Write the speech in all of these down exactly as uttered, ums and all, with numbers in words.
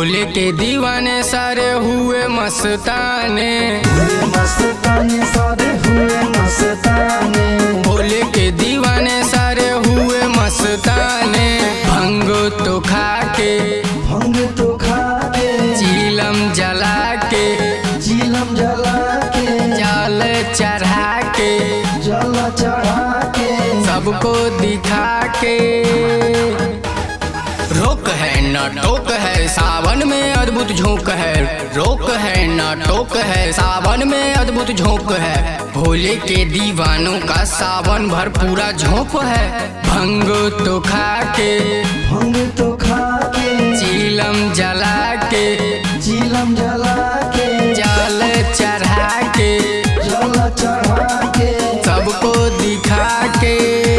भोले के दीवाने सारे हुए मस्ताने, मस्ताने सारे हुए मस्ताने। भोले के दीवाने सारे हुए मस्ताने। भंग तो खा के भंग तो खा के चीलम जला के चीलम जला के जल चढ़ा के जल चढ़ा के सबको दिखा के। रोक है न टोक है सावन में अद्भुत झोंक है, रोक है न टोक है सावन में अद्भुत झोंक है। भोले के दीवानों का सावन भर पूरा झोंक है। भंग तो खा के भंग तो खा के चीलम जला के चीलम जला के जल चढ़ा के जल चढ़ा के सबको दिखा के।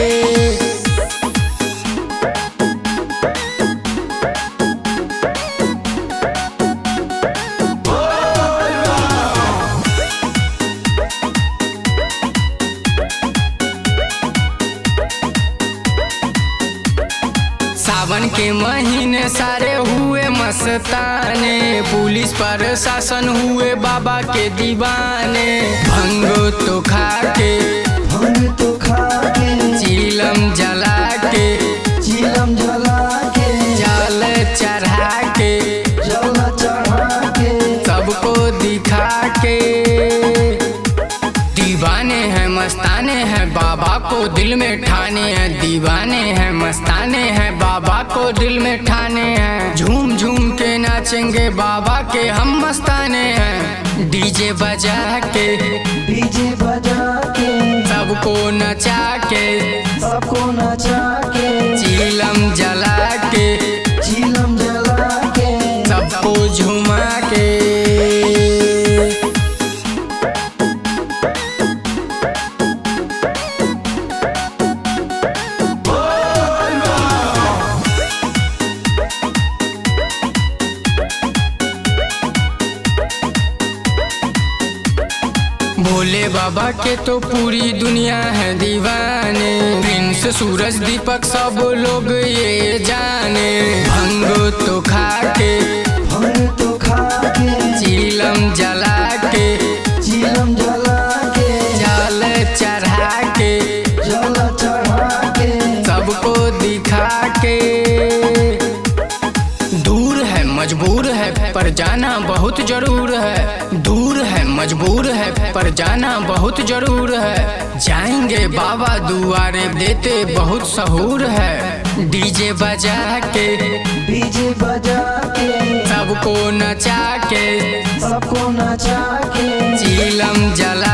सावन के महीने सारे हुए मस्ताने, पुलिस प्रशासन हुए बाबा के दीवाने। भंग तो खा के भंग तो खा के चीलम जला के चीलम जला के जल चढ़ा के जल चढ़ा के सबको दिखा के। दीवाने हैं मस्ताने हैं बाबा को दिल में ठाने हैं, दीवाने हैं मस्ताने हैं बाबा को दिल में ठाने हैं। झूम झूम के नाचेंगे बाबा के हम मस्ताने हैं। डीजे बजा के डीजे बजा के सबको नचा के सबको नचा के चीलम जला के चीलम जला के सबको झुमा के। भोले बाबा के तो पूरी दुनिया है दीवाने, प्रिंस सूरज दीपक सब लोग ये जाने। भंग तो खा के भंग तो खा के चीलम जला के चीलम जला के जल चढ़ा के जल चढ़ा के सबको दिखा के। दूर है मजबूर है पर जाना बहुत जरूर है, दूर है मजबूर है पर जाना बहुत जरूर है। जाएंगे बाबा दुआरे देते बहुत सहूर है। डीजे बजा के डीजे बजा के सबको नचा के सबको नचा के चीलम जला